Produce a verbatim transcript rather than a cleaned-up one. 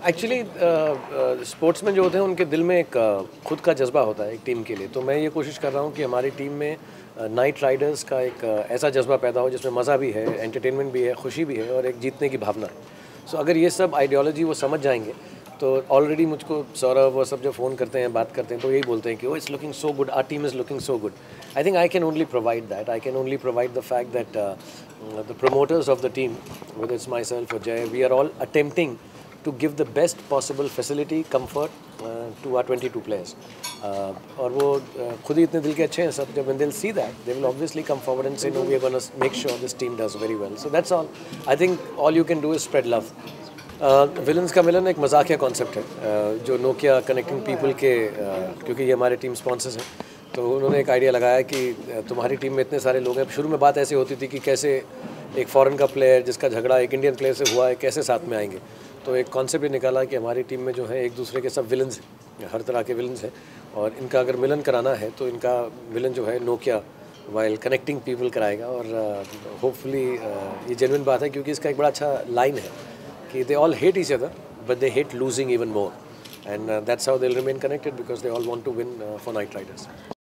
Actually sportsman जो होते हैं उनके दिल में एक uh, खुद का जज्बा होता है एक टीम के लिए। तो मैं ये कोशिश कर रहा हूँ कि हमारी टीम में नाइट राइडर्स का एक uh, ऐसा जज्बा पैदा हो जिसमें मज़ा भी है, एंटरटेनमेंट भी है, खुशी भी है और एक जीतने की भावना है। सो so, अगर ये सब आइडियोलॉजी वो समझ जाएंगे तो ऑलरेडी मुझको सौरभ वो सब जो फ़ोन करते हैं, बात करते हैं, तो यही बोलते हैं कि oh it's looking so good, our team is looking so good. I think I can only provide that, I can only provide the fact that the promoters of the team, whether it's myself or Jay, we are all attempting to give the best possible facility, comfort uh, to our twenty-two players. Uh, और वो uh, खुद ही इतने दिल के अच्छे हैं सब, जब when they'll see that, they will obviously come forward and say, no, we are going to make sure this team does very well. So that's all. I think all you can do is spread love. Villains uh, का मिलन एक मजाकिया concept है uh, जो Nokia connecting people के uh, क्योंकि ये हमारे टीम स्पॉन्सर्स हैं, तो उन्होंने एक आइडिया लगाया कि तुम्हारी टीम में इतने सारे लोग हैं। शुरू में बात ऐसी होती थी कि कैसे एक फॉरेन का प्लेयर जिसका झगड़ा एक इंडियन प्लेयर से हुआ है कैसे साथ में आएंगे। तो एक कॉन्सेप्ट ये निकाला कि हमारी टीम में जो है एक दूसरे के सब विलन्स हैं, हर तरह के विलन्स हैं, और इनका अगर मिलन कराना है तो इनका विलन जो है नोकिया वाइल कनेक्टिंग पीपल कराएगा। और होपफुली uh, uh, ये जेन्युइन बात है क्योंकि इसका एक बड़ा अच्छा लाइन है कि they all hate each other but they hate losing even more, and uh, that's how they'll remain connected because they all want to win uh, for Night Riders.